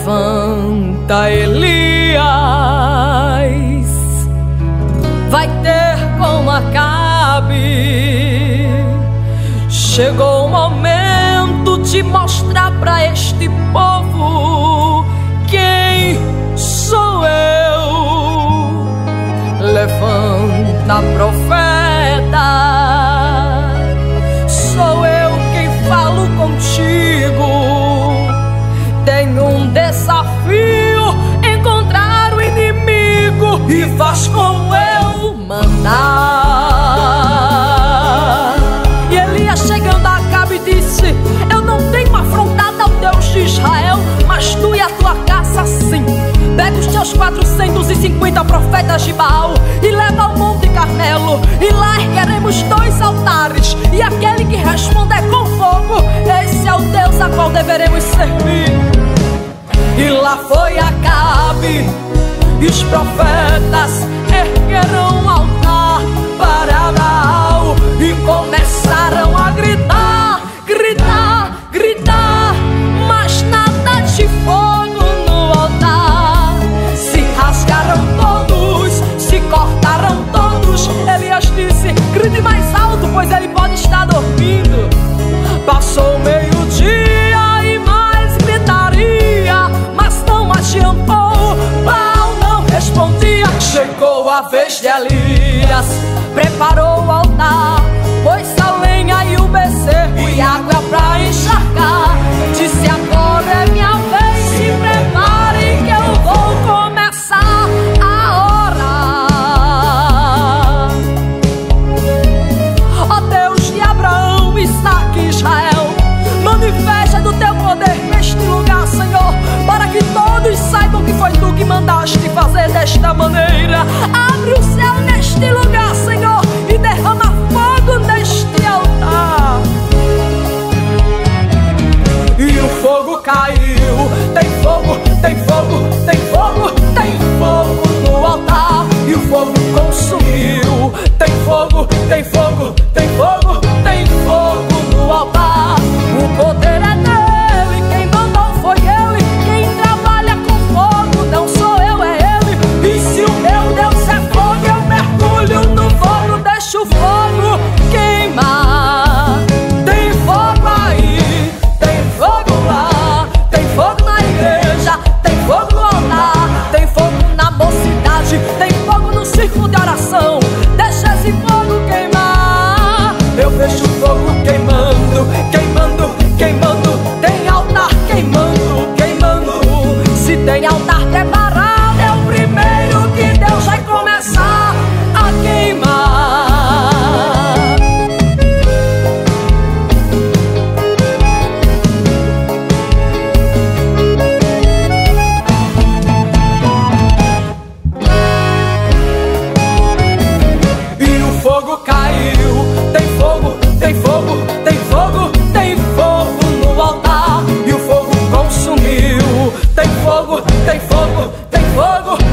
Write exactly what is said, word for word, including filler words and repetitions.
Levanta, Elias, vai ter com Acabe. Chegou o momento de mostrar pra este povo quem sou eu. Levanta, profeta, sou eu quem falo contigo. Tenho um desafio, encontrar o inimigo e faz como eu mandar. E Elias chegando a Acabe disse: eu não tenho afrontado ao Deus de Israel, mas tu e a tua casa sim. Pega os teus quatrocentos e cinquenta profetas de Baal e leva ao Monte Carmelo, e lá ergueremos dois altares, e aquele que responder com fogo, esse é o Deus a qual deveremos servir. E lá foi Acabe, e os profetas ergueram um altar para Baal e começaram a gritar, gritar, gritar, mas nada de fogo no altar. Se rasgaram todos, se cortaram todos. Elias disse: grite mais alto, pois ele pode estar dormindo. Passou meio-dia e mais gritaria, mas não adiantou, Baal não respondia. Chegou a vez de Elias, preparou o altar, pôs a lenha e o bezerro e água pra encharcar. Disse: agora é minha vez, se preparem que eu vou começar a orar. Ó Deus de Abraão, Isaque e Israel, manifesta do teu poder neste lugar, Senhor, para que todos saibam que foi tu que mandaste fazer desta maneira. Abre o céu neste lugar, Senhor, e derrama fogo neste altar. E o fogo caiu. Tem fogo, tem fogo, tem fogo, tem fogo no altar. E o fogo consumiu. Tem fogo, tem fogo, tem fogo, tem fogo no altar. O poder é dele, quem mandou foi ele. Quem trabalha com fogo não sou eu, é ele. E se o meu Deus é fogo, eu mergulho no fogo, deixo o fogo queimar. Tem fogo aí, tem fogo lá, tem fogo na igreja, tem fogo no altar, tem fogo na mocidade, tem fogo no círculo de oração. Deixa esse fogo queimar. Eu vejo o fogo queimando, queimando, queimando. Tem altar queimando, queimando. Se tem altar preparado, é o primeiro que Deus vai começar a queimar. E o fogo caiu. Tem fogo, tem fogo, tem fogo, tem fogo no altar. E o fogo consumiu. Tem fogo, tem fogo, tem fogo,